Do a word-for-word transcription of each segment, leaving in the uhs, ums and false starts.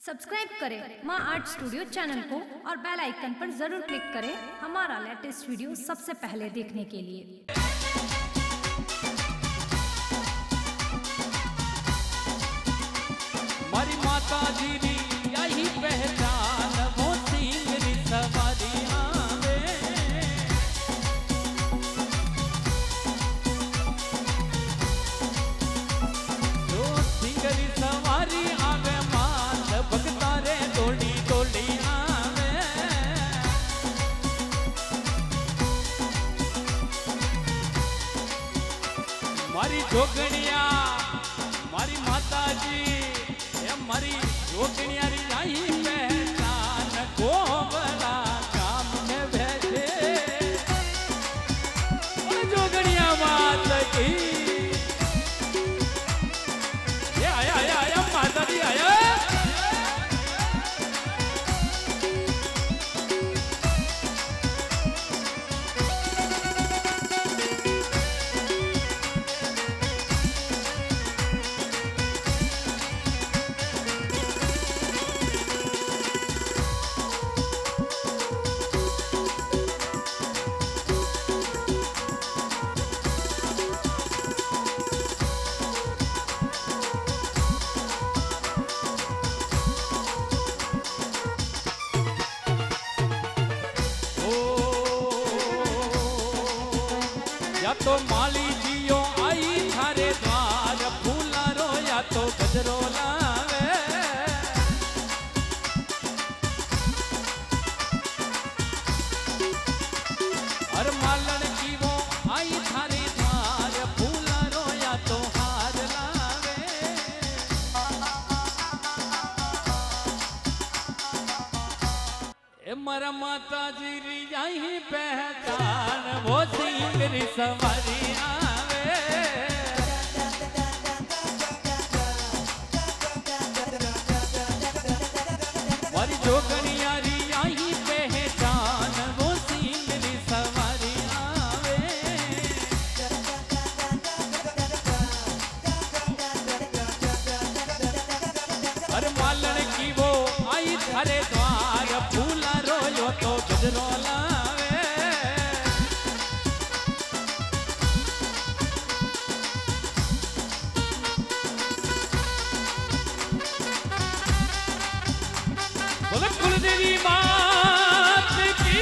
Subscribe करें माँ art studio channel को और बेल आइकन पर जरूर क्लिक करें हमारा लेटेस्ट वीडियो सबसे पहले देखने के लिए। मारी माता जी री यही पहचान वो सिंगरी सवारी आवे। जो सिंगरी सवारी आवे मान भगता रे डोली डोली आवे। मारी जोगणिया मारी माता जी मारी जोगणिया री यही पहचान गोबरा काम में बैठे। जोगणिया मात की ये आया आया आया माता जी आया। या तो माली जियो आई थारे द्वार फूला रो या तो गजरो लावे। और मालन की वो आई थारे द्वार फूला रो या तो हार लावे। ए मरा माता जी री यही पहचान वो सिंगरी सवारी आवे। मारी जोगणिया री यही पहचान वो सिंगरी सवारी आवे। अरे मालन की वो आई थारे द्वार फूला रोयो तो गजरो लावे। बोलो कुलदेवी मात की।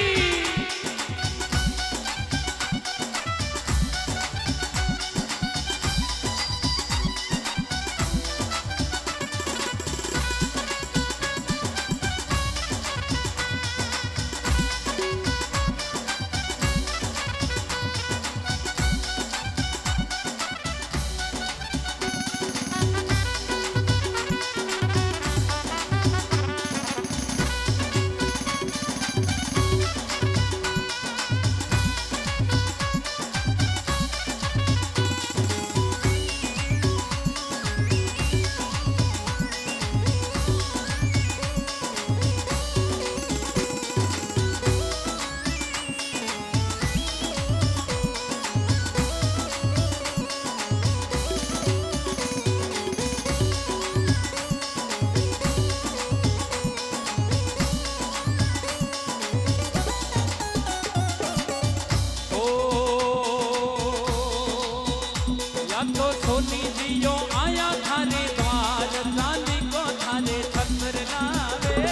तो सोनी जियो आया थारे द्वार चांदी को थारे छत्र लावे।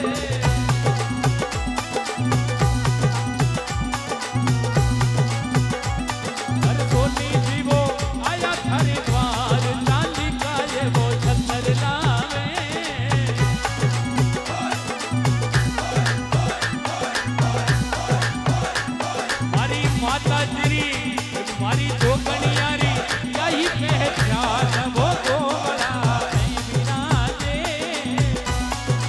अरे सोनी जीवो आया थारे द्वार चांदी का ये वो छत्र लावे। मारी माता जी मारी जोगणिया री यही पहचान वो गोबरा नहीं विराजे।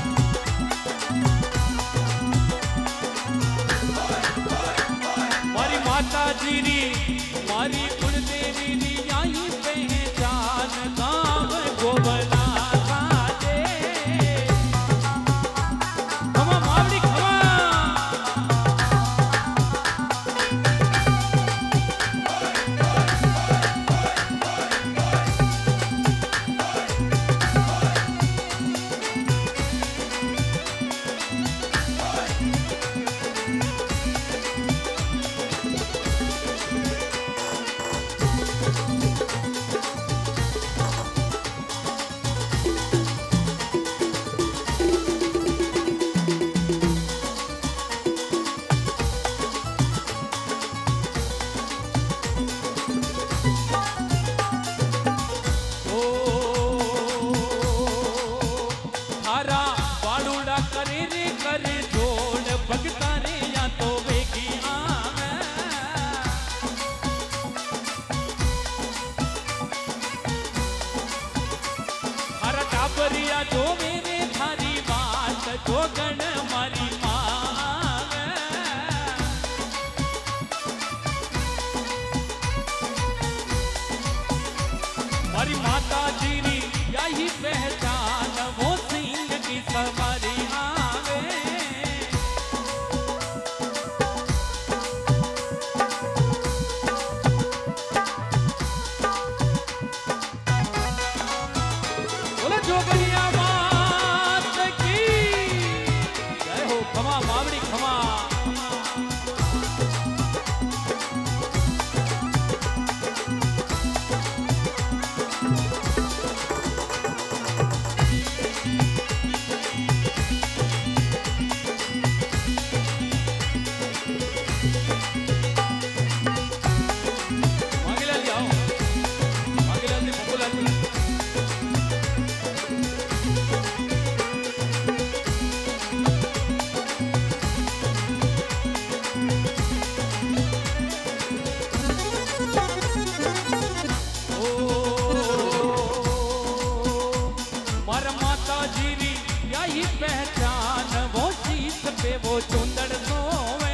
तारा बालूड़ा करे रे करे जोड़ भगता रे या तो वेगी आवे हर टाबरिया जो मेरे थारी बात जो गण मारी मावे मारी माता जी री यही पहचान वो सिंह की सवारी आवे बोलो जोगनिया मात की जय हो। खमा बावड़ी खमा मांगलाल जी आओ मांगलाल जी बबूलाल जी मारा माता जी री यही पहचान वो शीश पे वो चुंदड़ सोवे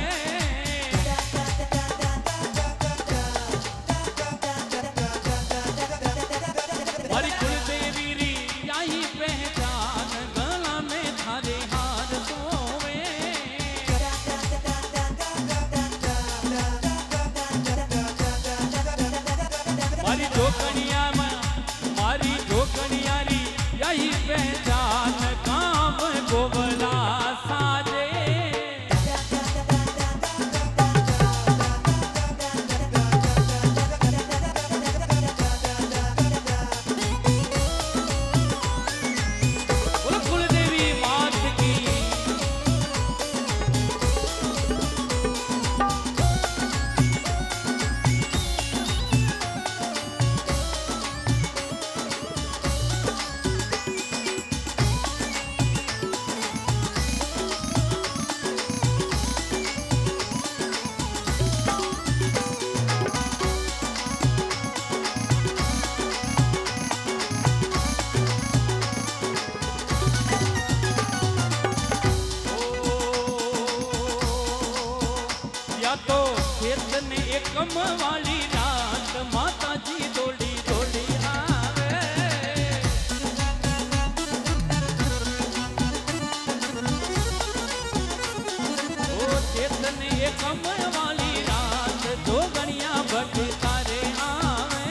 मारी कुलदेवी री यही पहचान गला में थारे हार सोवे मारी जोकनिया में मारी जोकनिया री यही पहचान काम गोवला साजे बोलो कुलदेवी मात की या तो खेत ने एकम वाली रात माता जी दौड़ी दौड़ी आवे ओ खेत ने एकम वाली रात दो गणिया भगता रे आवे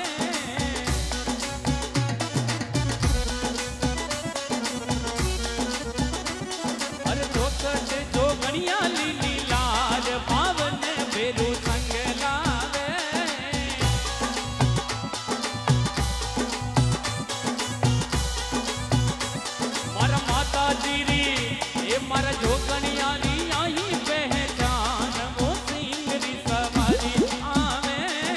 अरे चौकट जो गणिया लीली लाल पावन बेरू संग लावे मारा माता जी री ये मारा जो गणिया री आई पहचान वो सिंह री सवारी आवे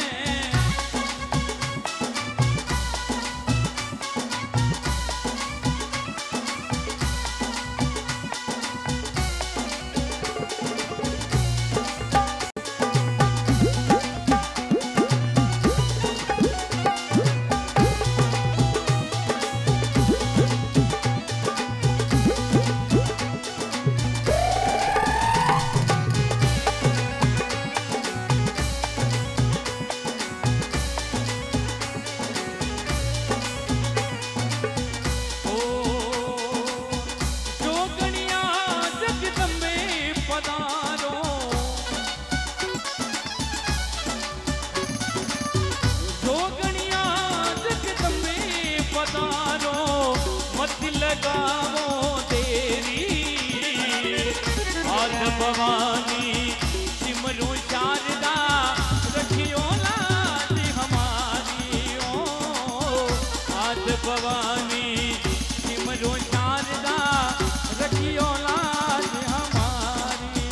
भवानी सिमरू शारदा रखियो लाज हमारी ओ आज भवानी सिमरू शारदा रखियो लाज हमारी।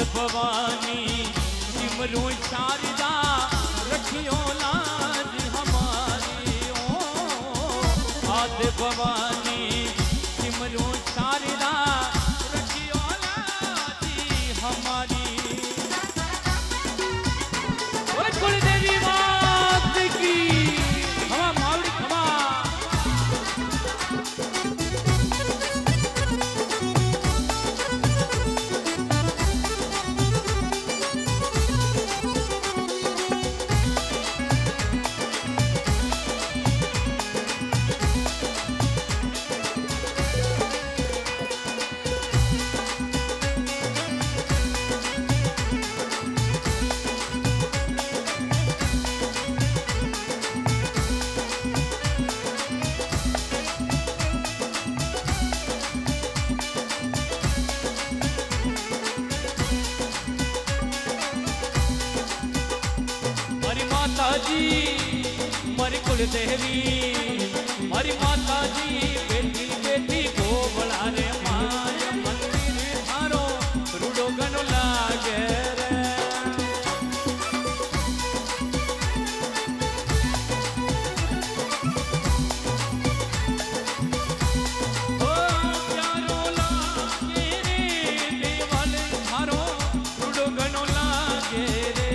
भवानी सिमरू शारदा रखियो लाज हमारी ओ आद भवानी सिमरू शारदा रखियो लाज हमारी। ओए कुलदेवी मात की हवा मावड़ी खमा। जी मरी कुलदेवी मरी माता जी बेटी बेटी को बुला रे माया मंदिर थारो रूडो गनो लागे रे। ओ प्यारो लागे रे देवल थारो रूडो गनो लागे रे।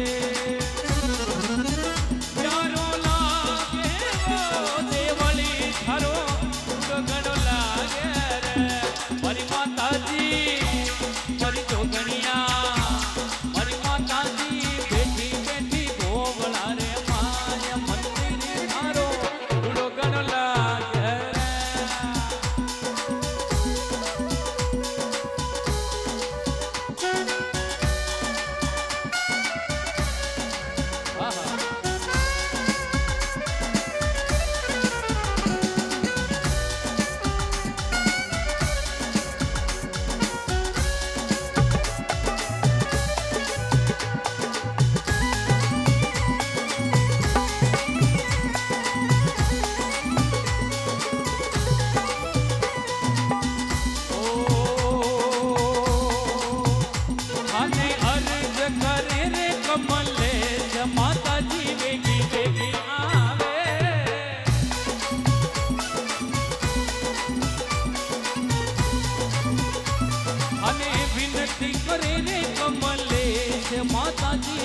माता जी